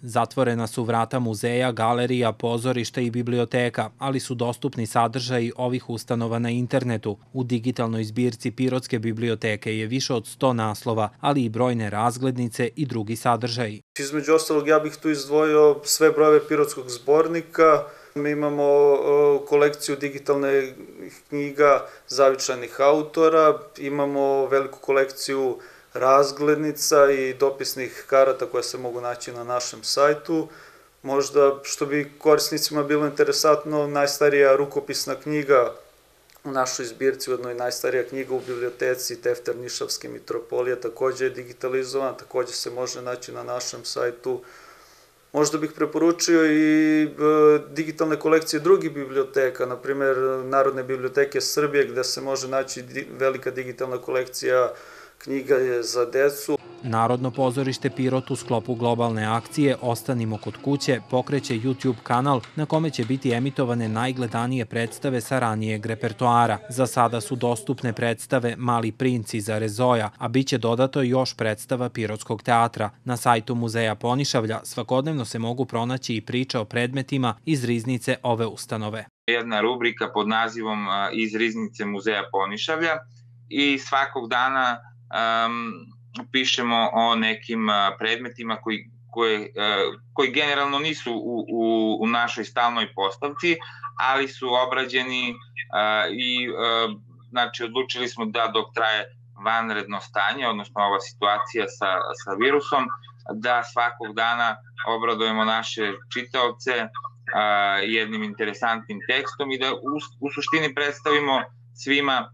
Zatvorena su vrata muzeja, galerija, pozorišta i biblioteka, ali su dostupni sadržaji ovih ustanova na internetu. U digitalnoj zbirci Pirotske biblioteke je više od 100 naslova, ali i brojne razglednice i drugi sadržaji. Između ostalog, ja bih tu izdvojio sve brojeve Pirotskog zbornika. Mi imamo kolekciju digitalnih knjiga zavičajnih autora, imamo veliku kolekciju razglednica i dopisnih karata koje se mogu naći na našem sajtu. Možda, što bi korisnicima bilo interesantno, najstarija rukopisna knjiga u našoj zbirci, ujedno i najstarija knjiga u biblioteci Tefter Nišavske mitropolije, takođe je digitalizovana, takođe se može naći na našem sajtu. Možda bih preporučio i digitalne kolekcije drugih biblioteka, na primjer Narodne biblioteke Srbije, gde se može naći velika digitalna kolekcija knjiga za decu. Narodno pozorište Pirot u sklopu globalne akcije Ostanimo kod kuće pokreće YouTube kanal na kome će biti emitovane najgledanije predstave sa ranijeg repertoara. Za sada su dostupne predstave Mali princ iz Arezoja, a bit će dodato još predstava Pirotskog teatra. Na sajtu Muzeja Ponišavlja svakodnevno se mogu pronaći i priče o predmetima iz riznice ove ustanove. Jedna rubrika pod nazivom Iz riznice Muzeja Ponišavlja i svakog dana pišemo o nekim predmetima koji generalno nisu u našoj stalnoj postavci, ali su obrađeni i znači odlučili smo da dok traje vanredno stanje, odnosno ova situacija sa virusom, da svakog dana obradujemo naše čitaoce jednim interesantnim tekstom i da u suštini predstavimo svima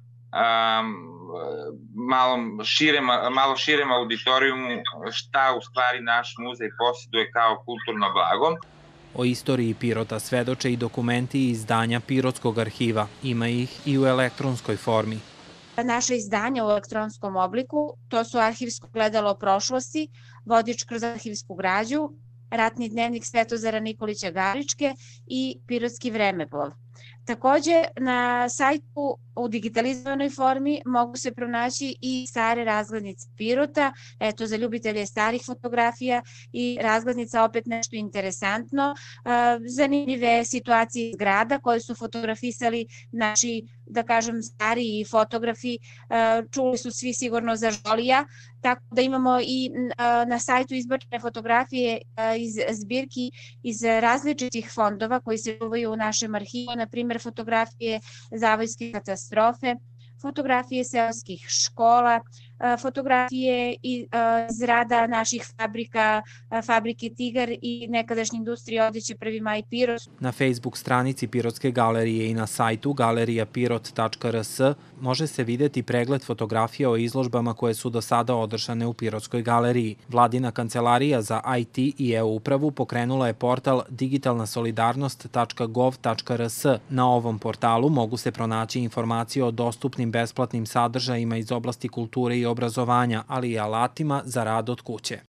malo širem auditorijumu šta u stvari naš muzej posjeduje kao kulturno blago. O istoriji Pirota svedoče i dokumenti i izdanja Pirotskog arhiva. Ima ih i u elektronskoj formi. Naše izdanja u elektronskom obliku, to su Arhivsko gledalo prošlosti, Vodič kroz arhivsku građu, Ratni dnevnik Svetozara Nikolića Garičke i Pirotski vremeplov. Takođe, na sajtu u digitalizovanoj formi mogu se pronaći i stare razglednice Pirota, eto za ljubitelje starih fotografija i razglednica opet nešto interesantno, zanimljive situacije iz grada koje su fotografisali naši, da kažem, stariji fotografi, čuli su svi sigurno za Žolija, tako da imamo i na sajtu izbačene fotografije iz zbirki iz različitih fondova koji se čuvaju u našem arhivu, na primjer fotografije Zavojske katastrofe, fotografije seoskih škola, fotografije iz rada naših fabrika, fabrike Tigar i nekadašnje industrije odeće 1. maj Pirot. Na Facebook stranici Pirotske galerije i na sajtu galerijapirot.rs može se videti pregled fotografija o izložbama koje su do sada održane u Pirotskoj galeriji. Vladina kancelarija za IT i e-upravu pokrenula je portal digitalnasolidarnost.gov.rs. Na ovom portalu mogu se pronaći informacije o dostupnim besplatnim sadržajima iz oblasti kulture i obrazovanja, ali i alatima za rad od kuće.